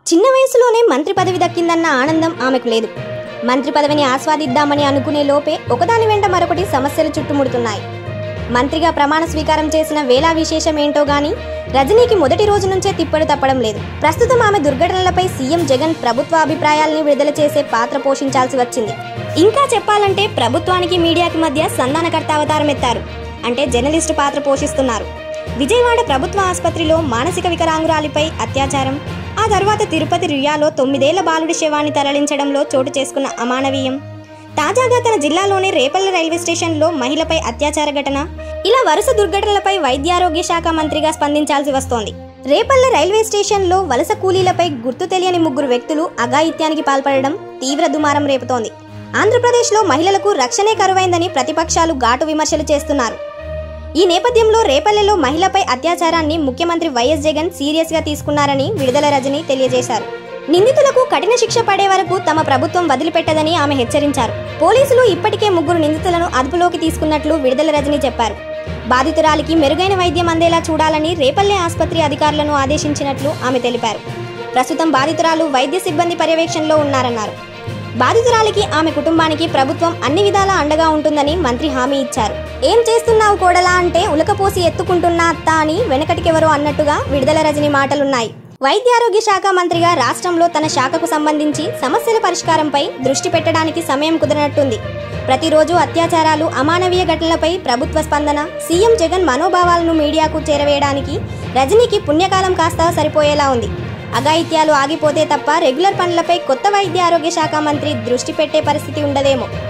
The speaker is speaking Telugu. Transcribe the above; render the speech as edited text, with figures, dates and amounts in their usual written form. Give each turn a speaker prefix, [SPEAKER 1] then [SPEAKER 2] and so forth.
[SPEAKER 1] చిన్న వయసులోనే మంత్రి పదవి దక్కిందన్న ఆనందం ఆమెకు లేదు. మంత్రి పదవిని ఆస్వాదిద్దామని అనుకునే లోపే ఒకదాని వెంట మరొకటి సమస్యలు చుట్టుముడుతున్నాయి. మంత్రిగా ప్రమాణ స్వీకారం చేసిన వేళ విశేషం ఏంటో గానీ రజనీకి మొదటి రోజు నుంచే తిప్పలు తప్పడం లేదు. ప్రస్తుతం ఆమె దుర్ఘటనలపై సీఎం జగన్ ప్రభుత్వ అభిప్రాయాల్ని విడుదల చేసే పాత్ర పోషించాల్సి వచ్చింది. ఇంకా చెప్పాలంటే ప్రభుత్వానికి మీడియాకి మధ్య సంధానకర్త అవతారం ఎత్తారు. అంటే జర్నలిస్టు పాత్ర పోషిస్తున్నారు. విజయవాడ ప్రభుత్వ ఆసుపత్రిలో మానసిక వికలాంగురాలిపై అత్యాచారం, ఆ తర్వాత తిరుపతి రుయాలో 9 ఏళ్ల బాలుడి శవాన్ని తరలించడంలో చోటు చేసుకున్న అమానవీయం, తాజాగా తన జిల్లాలోని రేపల్లె రైల్వే స్టేషన్లో మహిళపై అత్యాచార ఘటన, ఇలా వరుస దుర్ఘటనలపై వైద్యారోగ్య శాఖ మంత్రిగా స్పందించాల్సి వస్తోంది. రేపల్లె రైల్వే స్టేషన్లో వలస కూలీలపై గుర్తు తెలియని 3 వ్యక్తులు అఘాయిత్యానికి పాల్పడడం తీవ్ర దుమారం రేపుతోంది. ఆంధ్రప్రదేశ్లో మహిళలకు రక్షణే కరువైందని ప్రతిపక్షాలు ఘాటు విమర్శలు చేస్తున్నారు. ఈ నేపథ్యంలో రేపల్లెలో మహిళపై అత్యాచారాన్ని ముఖ్యమంత్రి వైఎస్ జగన్ సీరియస్గా తీసుకున్నారని విడుదల రజని తెలియజేశారు. నిందితులకు కఠిన శిక్ష పడే వరకు తమ ప్రభుత్వం వదిలిపెట్టదని ఆమె హెచ్చరించారు. పోలీసులు ఇప్పటికే 3 నిందితులను అదుపులోకి తీసుకున్నట్లు విడుదల రజని చెప్పారు. బాధితురాలికి మెరుగైన వైద్యం అందేలా చూడాలని రేపల్లె ఆసుపత్రి అధికారులను ఆదేశించినట్లు ఆమె తెలిపారు. ప్రస్తుతం బాధితురాలు వైద్య సిబ్బంది పర్యవేక్షణలో ఉన్నారన్నారు. బాధితురాలికి ఆమె కుటుంబానికి ప్రభుత్వం అన్ని విధాలా అండగా ఉంటుందని మంత్రి హామీ ఇచ్చారు. ఏం చేస్తున్నావు కోడలా అంటే ఉలకపోసి ఎత్తుకుంటున్నా అత్త అని వెనకటికెవరో అన్నట్టుగా విడుదల రజని మాటలున్నాయి. వైద్యారోగ్య శాఖ మంత్రిగా రాష్ట్రంలో తన శాఖకు సంబంధించి సమస్యల పరిష్కారంపై దృష్టి పెట్టడానికి సమయం కుదరనట్టుంది. ప్రతిరోజు అత్యాచారాలు, అమానవీయ ఘటనలపై ప్రభుత్వ స్పందన, సీఎం జగన్ మనోభావాలను మీడియాకు చేరవేయడానికి రజనీకి పుణ్యకాలం కాస్త సరిపోయేలా ఉంది. అఘాయిత్యాలు ఆగిపోతే తప్ప రెగ్యులర్ పనులపై కొత్త వైద్య ఆరోగ్య శాఖ మంత్రి దృష్టి పెట్టే పరిస్థితి ఉండదేమో.